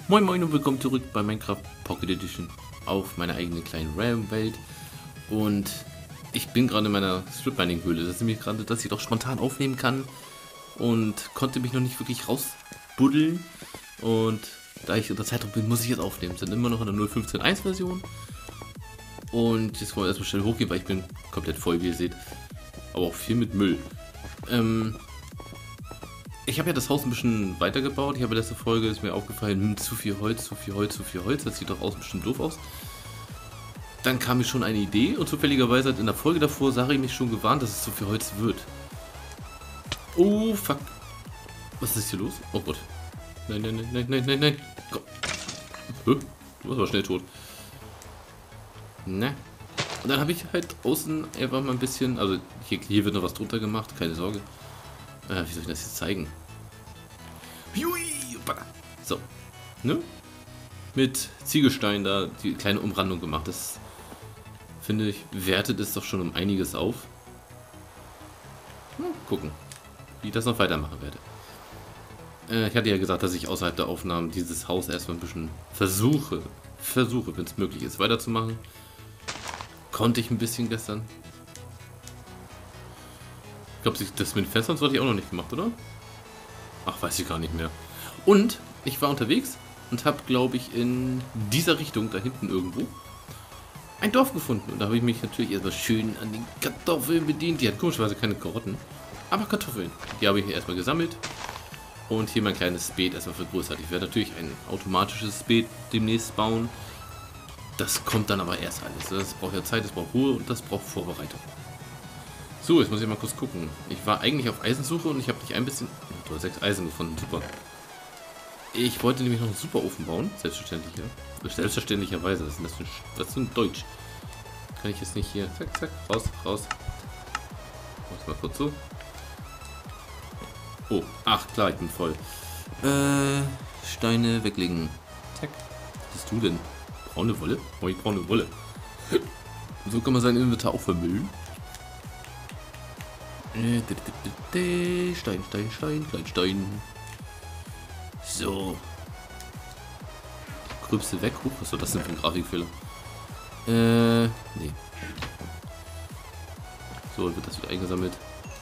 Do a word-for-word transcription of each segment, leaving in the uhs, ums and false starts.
Moin Moin und willkommen zurück bei Minecraft Pocket Edition auf meiner eigenen kleinen Realm-Welt. Und ich bin gerade in meiner Strip-Mining-Höhle. Das ist nämlich gerade, dass ich doch spontan aufnehmen kann und konnte mich noch nicht wirklich rausbuddeln. Und da ich unter Zeitdruck bin, muss ich jetzt aufnehmen. Wir sind immer noch in der null Punkt fünfzehn Punkt eins Version. Und jetzt wollen wir erstmal schnell hochgehen, weil ich bin komplett voll, wie ihr seht. Aber auch viel mit Müll. Ähm... Ich habe ja das Haus ein bisschen weitergebaut. Ich habe in der letzten Folge, ist mir aufgefallen, hm, zu viel Holz, zu viel Holz, zu viel Holz. Das sieht doch außen bestimmt doof aus. Dann kam mir schon eine Idee und zufälligerweise hat in der Folge davor Sari mich schon gewarnt, dass es zu viel Holz wird. Oh, fuck. Was ist hier los? Oh Gott. Nein, nein, nein, nein, nein, nein, nein. Komm. Hä? Du warst aber schnell tot. Ne. Und dann habe ich halt außen einfach mal ein bisschen, also hier, hier wird noch was drunter gemacht, keine Sorge. Äh, wie soll ich das jetzt zeigen? So, ne? Mit Ziegelstein da die kleine Umrandung gemacht. Das, finde ich, wertet es doch schon um einiges auf. Hm, gucken, wie ich das noch weitermachen werde. Äh, ich hatte ja gesagt, dass ich außerhalb der Aufnahmen dieses Haus erstmal ein bisschen versuche, versuche, wenn es möglich ist, weiterzumachen. Konnte ich ein bisschen gestern. Ich glaube, das mit den Fenstern hatte ich auch noch nicht gemacht, oder? Ach, weiß ich gar nicht mehr. Und ich war unterwegs und habe, glaube ich, in dieser Richtung, da hinten irgendwo, ein Dorf gefunden. Und da habe ich mich natürlich erstmal schön an den Kartoffeln bedient. Die hat komischerweise keine Karotten, aber Kartoffeln. Die habe ich hier erstmal gesammelt. Und hier mein kleines Beet erstmal vergrößert. Ich werde natürlich ein automatisches Beet demnächst bauen. Das kommt dann aber erst alles. Das braucht ja Zeit, das braucht Ruhe und das braucht Vorbereitung. So, jetzt muss ich mal kurz gucken. Ich war eigentlich auf Eisensuche und ich habe nicht ein bisschen... Oh, sechs Eisen gefunden, super. Ich wollte nämlich noch einen Superofen bauen, selbstverständlich, ja. Selbstverständlicherweise, das ist das für, das ist ein Deutsch. Kann ich jetzt nicht hier... Zack, zack, raus, raus. Mach's mal kurz so. Oh, ach klar, ich bin voll. Äh, Steine weglegen. Zack. Was bist du denn? Braune Wolle? Oh, ich braune Wolle. So kann man sein Inventar auch vermüllen. Stein, Stein, Stein, Stein, Stein. So. Grübste weg. Huch, was war das denn für ein Grafikfehler? Äh, nee. So, wird das wieder eingesammelt.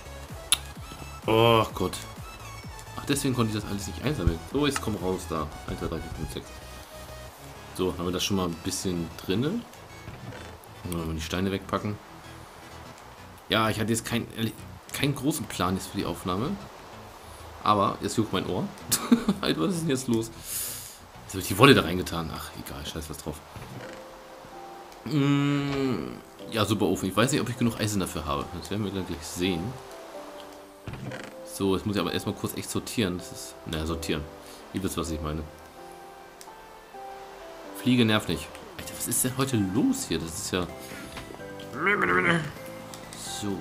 Oh Gott. Ach, deswegen konnte ich das alles nicht einsammeln. So, jetzt komm raus da. eins, zwei, drei, vier, fünf, sechs. So, haben wir das schon mal ein bisschen drinne. Mal die Steine wegpacken. Ja, ich hatte jetzt kein... keinen großen Plan ist für die Aufnahme. Aber jetzt juckt mein Ohr. Alter, was ist denn jetzt los? Jetzt habe ich die Wolle da reingetan. Ach, egal, scheiß was drauf. Mm, ja, super Ofen. Ich weiß nicht, ob ich genug Eisen dafür habe. Das werden wir dann gleich sehen. So, jetzt muss ich aber erstmal kurz echt sortieren. Das ist. Naja, sortieren. Ihr wisst, was ich meine. Fliege nervt nicht. Alter, was ist denn heute los hier? Das ist ja. So.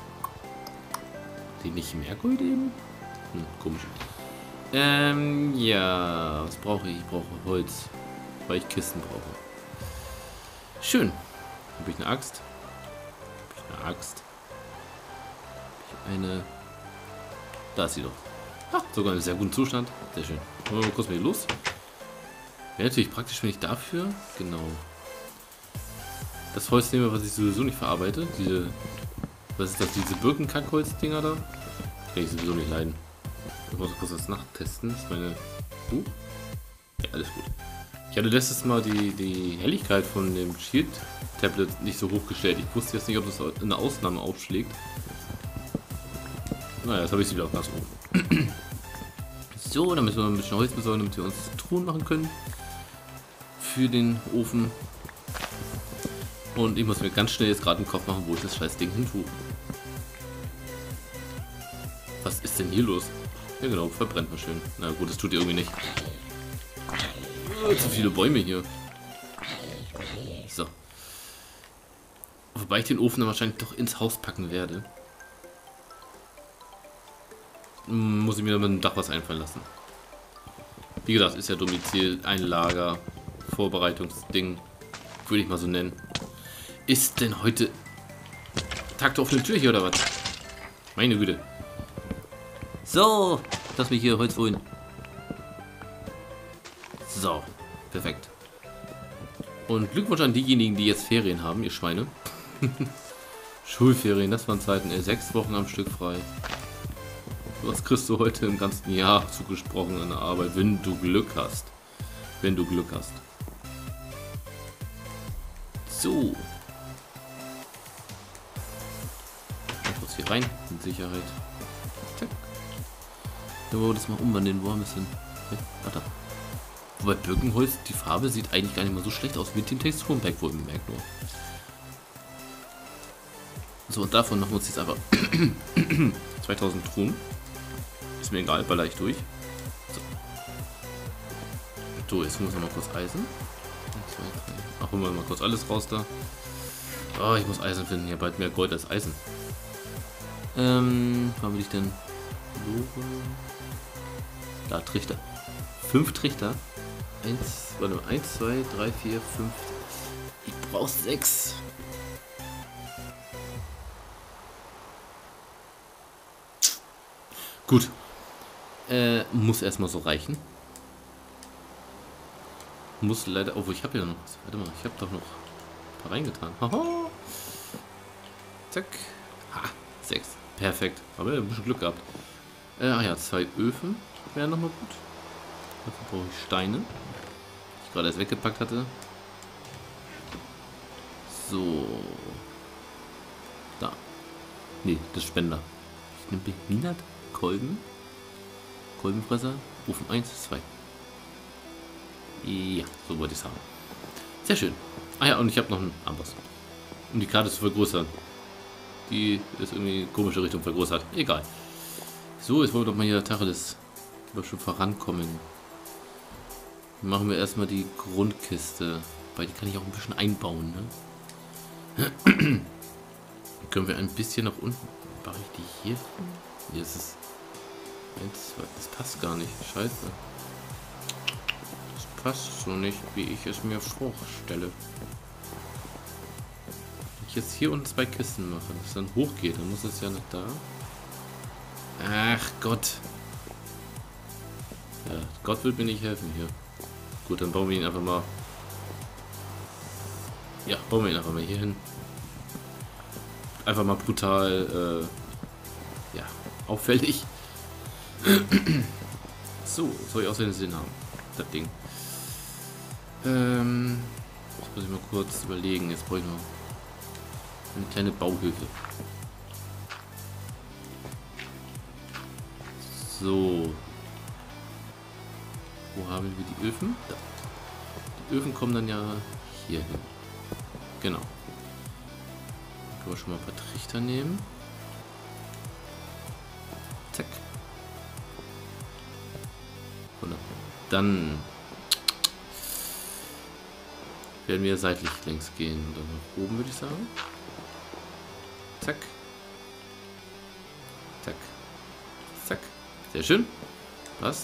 Den nicht mehr Gold eben? Hm, komisch. Ähm, ja. Was brauche ich? Ich brauche Holz. Weil ich Kisten brauche. Schön. Habe ich eine Axt? Habe ich eine Axt? Habe ich eine... Da ist sie doch. Ah, sogar in sehr guten Zustand. Sehr schön. Wollen wir mal kurz mal hier los. Wäre natürlich praktisch, wenn ich dafür... Genau. Das Holz nehme, was ich sowieso nicht verarbeite. Diese... Was ist das? Diese Birkenkackholz-Dinger da? Kann ich sowieso nicht leiden. Ich muss kurz das nachtesten. Das ist meine... Uh. Ja, alles gut. Ich hatte letztes Mal die, die Helligkeit von dem Shield-Tablet nicht so hochgestellt. Ich wusste jetzt nicht, ob das in der Ausnahme aufschlägt. Naja, jetzt habe ich sie wieder auf ganz oben. So, dann müssen wir ein bisschen Holz besorgen, damit wir uns Truhen machen können. Für den Ofen. Und ich muss mir ganz schnell jetzt gerade einen Kopf machen, wo ich das scheiß Ding hin tue. Was ist denn hier los? Ja genau, verbrennt mal schön. Na gut, das tut ihr irgendwie nicht. Oh, zu viele Bäume hier. So. Wobei ich den Ofen dann wahrscheinlich doch ins Haus packen werde. Muss ich mir dann mit dem Dach was einfallen lassen. Wie gesagt, ist ja Domizil, ein Lager, Vorbereitungsding, würde ich mal so nennen. Ist denn heute Tag der offenen Tür hier oder was? Meine Güte. So, lass mich hier Holz holen. So, perfekt. Und Glückwunsch an diejenigen, die jetzt Ferien haben, ihr Schweine. Schulferien, das waren Zeiten, ey, sechs Wochen am Stück frei. Was kriegst du heute im ganzen Jahr zugesprochen an der Arbeit, wenn du Glück hast? Wenn du Glück hast. So. Kurz hier rein, mit Sicherheit. Zack. Ja, wollen wir das mal umwandeln, wo haben wir es denn? Ja, warte. Wobei Birkenholz, die Farbe sieht eigentlich gar nicht mal so schlecht aus wie Team Texturenpack, wohl bemerkt nur. So, und davon machen wir uns jetzt einfach zweitausend Truhen. Ist mir egal, baller ich durch. So, so jetzt muss ich noch mal kurz Eisen. eins, zwei, drei. Ach, holen wir mal kurz alles raus da. Oh, ich muss Eisen finden. Hier bald mehr Gold als Eisen. Ähm, wo will ich denn? Da, Trichter. Fünf Trichter. Eins, warte mal, eins, zwei, drei, vier, fünf. Ich brauche sechs. Gut. Äh, muss erstmal so reichen. Muss leider. Obwohl, ich habe ja noch was. Warte mal, ich habe doch noch ein paar reingetan. Haha. Zack. Ha, sechs. Perfekt. Aber ein bisschen Glück gehabt. Äh, ah ja, zwei Öfen wären nochmal gut. Dafür brauche ich Steine, die ich gerade erst weggepackt hatte. So. Da. Nee, das Spender. Ich nehme behindert Kolben. Kolbenfresser. Ofen eins, zwei. Ja, so wollte ich es haben. Sehr schön. Ah ja, und ich habe noch einen Amboss. Um die Karte zu vergrößern. Die ist irgendwie in komische Richtung vergrößert. Egal. So, jetzt wollen wir doch mal hier Tacheles schon vorankommen. Machen wir erstmal die Grundkiste. Weil die kann ich auch ein bisschen einbauen, ne? Können wir ein bisschen nach unten. Mache ich die hier? Nee, das ist. Das passt gar nicht. Scheiße. Das passt so nicht, wie ich es mir vorstelle. Wenn ich jetzt hier unten zwei Kisten mache, dass es dann hochgeht, dann muss es ja nicht da. Ach Gott. Ja, Gott wird mir nicht helfen hier. Gut, dann bauen wir ihn einfach mal. Ja, bauen wir ihn einfach mal hier hin. Einfach mal brutal, äh, ja, auffällig. So, soll ich auch seinen Sinn haben, das Ding. Ähm, jetzt muss ich mal kurz überlegen. Jetzt brauche ich noch eine kleine Bauhilfe. So. Wo haben wir die Öfen? Da. Die Öfen kommen dann ja hier hin. Genau. Dann können wir schon mal ein paar Trichter nehmen. Zack. Und dann werden wir seitlich längs gehen. Und dann nach oben, würde ich sagen. Zack. Zack. Zack. Sehr schön. Passt.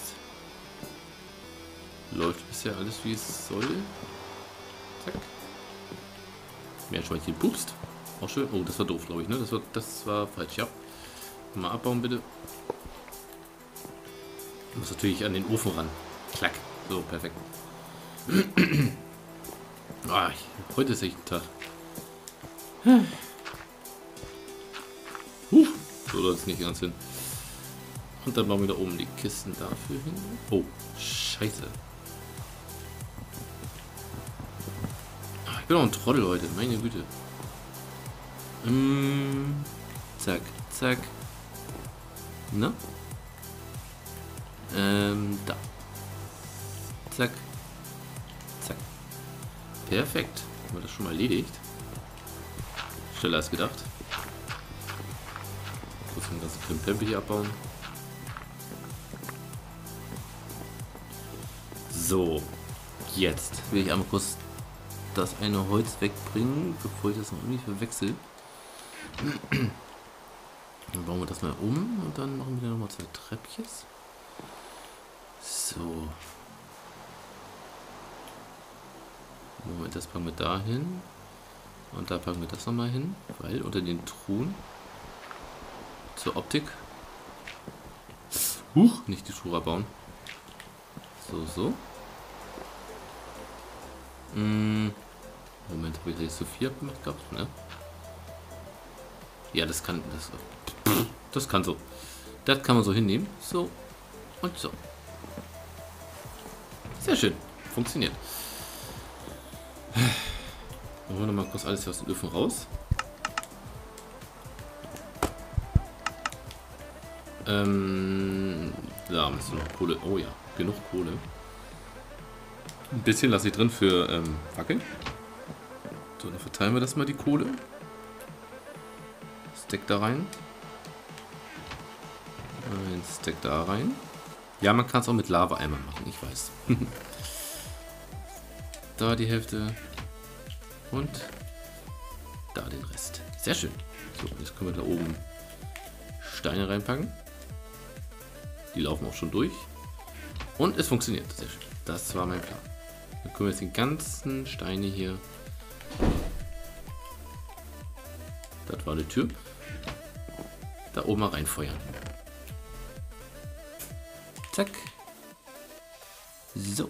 Läuft bisher alles wie es soll. Zack. Meerschweinchen pupst. Auch schön. Oh, das war doof, glaube ich, ne? Das war, das war falsch, ja. Mal abbauen, bitte. Muss natürlich an den Ofen ran. Klack. So, perfekt. Ah, heute ist echt ein Tag. Huh, so soll es nicht ganz hin. Und dann machen wir da oben die Kisten dafür hin. Oh, scheiße. Ich bin auch ein Trottel heute, meine Güte. Mm, zack, zack. Na? Ähm, da. Zack. Zack. Perfekt. Haben wir das schon mal erledigt. Schneller als gedacht. Kurz den ganzen Klimpempe hier abbauen. So. Jetzt will ich einmal kurz das eine Holz wegbringen, bevor ich das noch irgendwie verwechsel. Dann bauen wir das mal um und dann machen wir noch mal zwei Treppchens. So. Moment, das packen wir da hin. Und da packen wir das nochmal hin, weil unter den Truhen zur Optik. Huch, nicht die Schuhe bauen. So, so. Hm, Moment, habe ich jetzt so viel gemacht gehabt, ne? Ja, das kann. Das, das kann so. Das kann man so hinnehmen. So und so. Sehr schön. Funktioniert. Machen wir nochmal kurz alles hier aus dem Öfen raus. Ähm, da müssen wir noch Kohle. Oh ja, genug Kohle. Ein bisschen lasse ich drin für ähm, Fackeln. So, dann verteilen wir das mal, die Kohle. Stack da rein. Ein Stack da rein. Ja, man kann es auch mit Lava-Eimer machen, ich weiß. Da die Hälfte. Und da den Rest. Sehr schön. So, jetzt können wir da oben Steine reinpacken. Die laufen auch schon durch. Und es funktioniert. Sehr schön. Das war mein Plan. Dann können wir jetzt die ganzen Steine hier. Das war eine Tür. Da oben mal reinfeuern. Zack. So.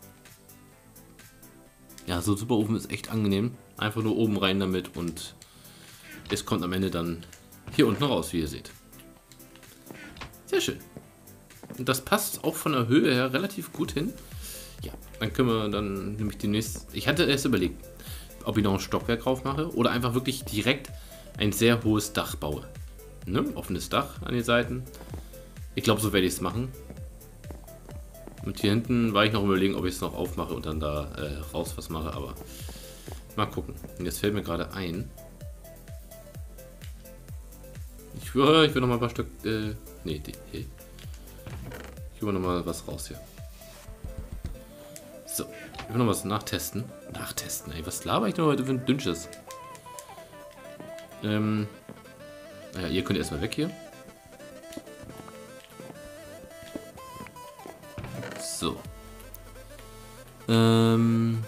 Ja, so ein Superofen ist echt angenehm. Einfach nur oben rein damit und es kommt am Ende dann hier unten raus, wie ihr seht. Sehr schön. Und das passt auch von der Höhe her relativ gut hin. Ja, dann können wir dann nämlich demnächst... Ich hatte erst überlegt, ob ich noch ein Stockwerk drauf mache oder einfach wirklich direkt ein sehr hohes Dach baue. Ne? Offenes Dach an den Seiten. Ich glaube, so werde ich es machen. Und hier hinten war ich noch überlegen, ob ich es noch aufmache und dann da äh, raus was mache, aber mal gucken. Und jetzt fällt mir gerade ein. Ich will, ich will noch mal ein paar Stück. Äh, nee, die, hey. Ich will noch mal was raus hier. So, ich will noch was nachtesten. Nachtesten, ey, was laber ich denn heute für ein Dünnsches? Ähm, naja, ihr könnt erstmal weg hier. So. Ähm.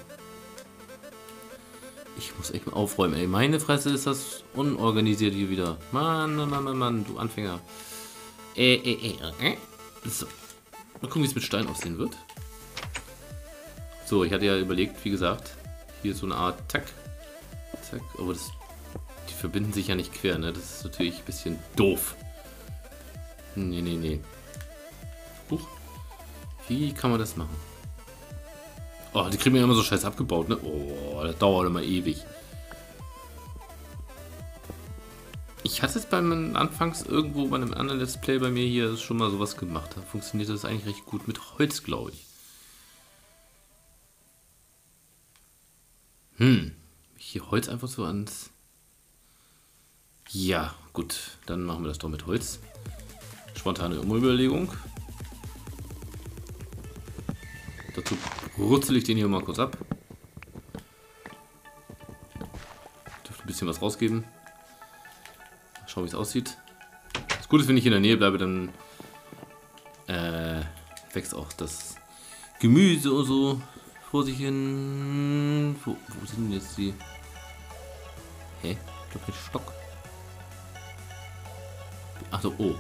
Ich muss echt mal aufräumen, ey. Meine Fresse, ist das unorganisiert hier wieder. Mann, Mann, Mann, Mann, Mann, du Anfänger. Äh, äh, äh, äh. So. Mal gucken, wie es mit Stein aussehen wird. So, ich hatte ja überlegt, wie gesagt, hier so eine Art Zack. Zack. Aber das, die verbinden sich ja nicht quer, ne? Das ist natürlich ein bisschen doof. Nee, nee, nee. Huch. Wie kann man das machen? Oh, die kriegen mir immer so scheiß abgebaut, ne? Oh, das dauert immer ewig. Ich hatte es beim Anfangs irgendwo bei einem anderen Let's Play bei mir hier schon mal sowas gemacht. Da funktioniert das eigentlich recht gut mit Holz, glaube ich. Hm. Hier Holz einfach so ans... Ja, gut. Dann machen wir das doch mit Holz. Spontane Überlegung. Dazu rutzel ich den hier mal kurz ab. Dürfte ein bisschen was rausgeben. Schauen, wie es aussieht. Das Gute ist, wenn ich in der Nähe bleibe, dann äh, wächst auch das Gemüse und so vor sich hin. Wo, wo sind denn jetzt die? Hä? Ich glaube, kein Stock. Achso, oh.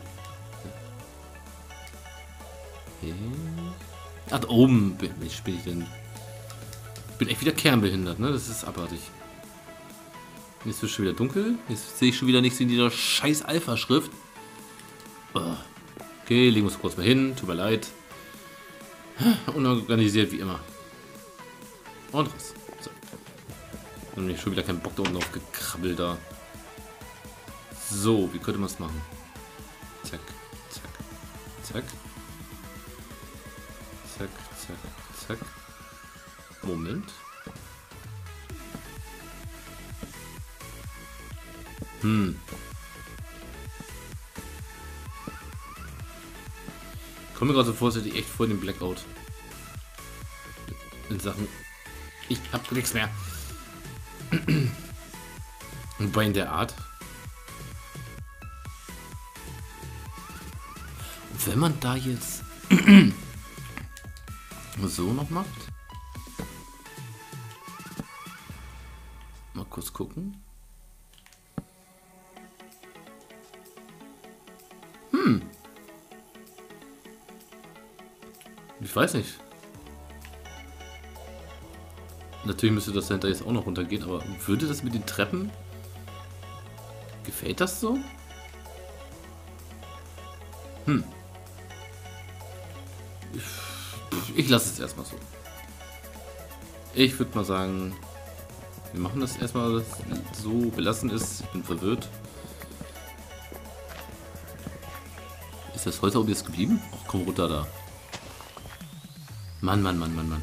Hä? Ach, da oben bin ich, bin ich denn. Ich bin echt wieder kernbehindert, ne? Das ist abartig. Jetzt wird schon wieder dunkel. Jetzt sehe ich schon wieder nichts in dieser scheiß Alpha-Schrift. Oh. Okay, legen wir uns kurz mal hin. Tut mir leid. Unorganisiert wie immer. Und raus. So. Dann habe ich schon wieder keinen Bock da unten drauf gekrabbelt da. So, wie könnte man es machen? Zack, zack, zack. Zack, zack, zack. Moment. Hm. Ich komme mir gerade so vor, als hätte ich echt vor dem Blackout. In Sachen. Ich hab nichts mehr. Wobei in der Art. Wenn man da jetzt so noch macht. Mal kurz gucken. Hm. Ich weiß nicht. Natürlich müsste das dahinter jetzt auch noch runtergehen, aber würde das mit den Treppen... Gefällt das so? Hm. Ich, ich lasse es erstmal so. Ich würde mal sagen, wir machen das erstmal so, belassen ist. Ich bin verwirrt. Ist das Holz auch jetzt geblieben? Ach, komm runter da. Mann, Mann, Mann, Mann, Mann.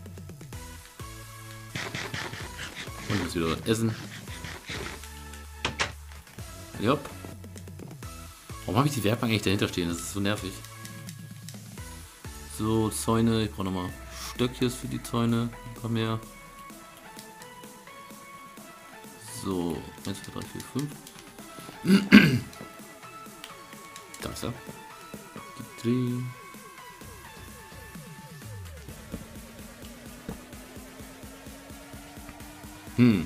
Und jetzt wieder was essen. Jupp. Warum habe ich die Werkbank eigentlich dahinter stehen? Das ist so nervig. So, Zäune. Ich brauche nochmal Stöckchen für die Zäune. Ein paar mehr. So, eins, zwei, drei, vier, fünf. Da ist er. Die Hm.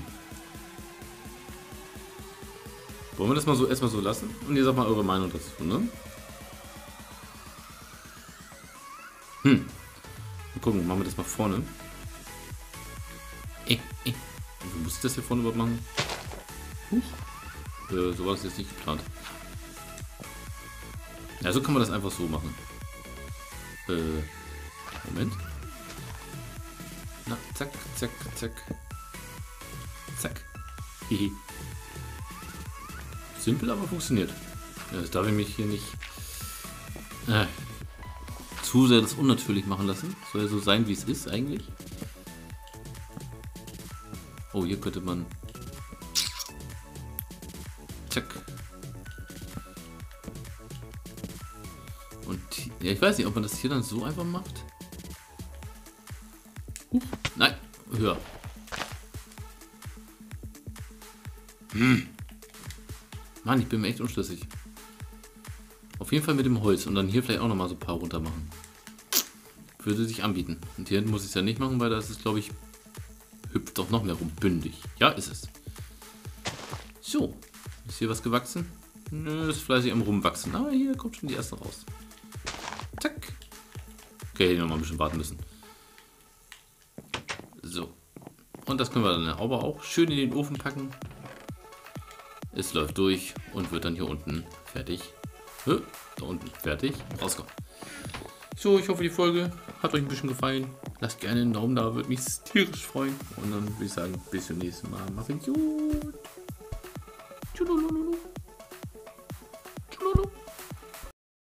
Wollen wir das mal so erstmal so lassen? Und ihr sagt mal eure Meinung dazu, ne? Hm. Mal gucken, machen wir das mal vorne. Eh, eh. Wie muss ich das hier vorne überhaupt machen? Huch. Äh, so war das jetzt nicht geplant. Ja, so kann man das einfach so machen. Äh, Moment. Na, zack, zack, zack. Zack. Hihi. Simpel, aber funktioniert. Ja, das darf ich mich hier nicht äh, zu sehr das unnatürlich machen lassen. Soll ja so sein, wie es ist eigentlich. Oh, hier könnte man... Zack. Und ja, ich weiß nicht, ob man das hier dann so einfach macht. Huch. Nein, höher. Hm. Mann, ich bin mir echt unschlüssig. Auf jeden Fall mit dem Holz und dann hier vielleicht auch nochmal so ein paar runter machen. Würde sich anbieten. Und hier hinten muss ich es ja nicht machen, weil da ist es, glaube ich, hüpft doch noch mehr rum. Bündig. Ja, ist es. So. Ist hier was gewachsen? Nö, ist fleißig am Rumwachsen. Aber hier kommt schon die erste raus. Zack. Okay, hätte ich noch mal ein bisschen warten müssen. So. Und das können wir dann aber auch schön in den Ofen packen. Es läuft durch und wird dann hier unten fertig. Da unten fertig. Rauskommen. So, ich hoffe, die Folge hat euch ein bisschen gefallen. Lasst gerne einen Daumen da, würde mich tierisch freuen. Und dann würde ich sagen, bis zum nächsten Mal. Macht's gut. Tschüss.